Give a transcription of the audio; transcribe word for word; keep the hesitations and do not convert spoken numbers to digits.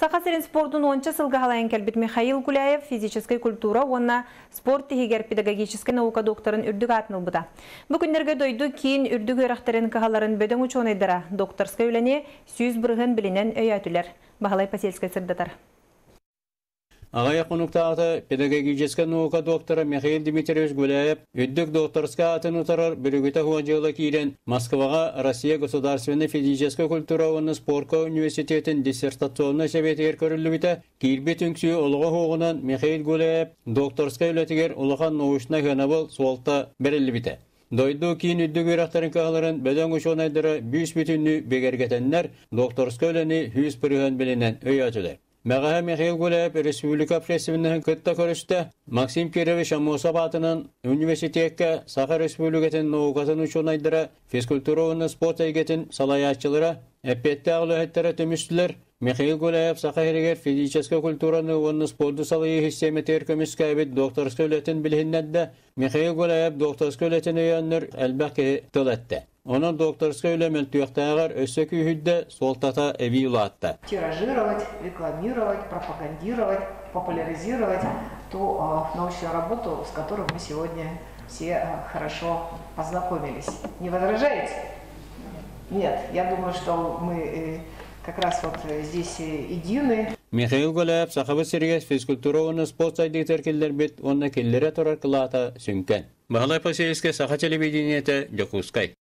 Сахасырин спортун онча сылга халайын кәлбет Михаил Гуляев физической культура, онна спорт тихигер педагогическая наука докторын үрдік атыныл бұда. Бүкіндерге дойду кейін үрдік өрақтарын кағаларын бөдің учонайдыра докторскай өләне сүйіз бұрғын білінен өйәтілер. Бағалай Пасельскай сырдатар. Ағая қонуқтағы педагогическая наука доктора Михаил Дмитриевич Гуляев үддік докторска атын ұтарар бүрігіті хуажылы кейден Москваға Россия государственной физической культура оны спортқа университетін диссертационный советігер көрілі біті кейлбет үңсі олығы хоғынан Михаил Гуляев докторска өлетігер олыған наушына ғанабыл суалта берілі біті. Дойду кейін үддік өрақтарын қағыларын бәден ұшонайдыры бүйіс бүтінні бегергетенлер докторска өлені хүйіс бірігін білінен өй атылар. Мәғаға Михаил Гуляев республика пресивінен күтті көрісті Максим Кирович Амосов атынан университетке Саха республикатын наукатын учонайдыра физкультура оны спорт әйгетін салаячылыра әппетті ағылы әттері төмістілер. Михаил Гуляев Саха ерегер физическа культураны оны спорты салайы хистеметер көміскі әбет докторскі өлетін білгеннәдді. Михаил Гуляев докторскі өлетін өйеннер әлбәкі тылатты. Оның докторская өлемел түйіқтағар өсі күйхідді солтата әвей ұлатты. Тиражировать, рекламировать, пропагандировать, популяризировать ту э, научную работу, с которой мы сегодня все э, хорошо познакомились. Не возражаете? Нет, я думаю, что мы э, как раз вот здесь едины. Михаил Гуляев сақабы сергес физкультура оны спорт сайдықтар келдер бет, оны келлері тұрар қылата сүнкен. Бағалай Пасельске Саха телевидениеті Жокускай.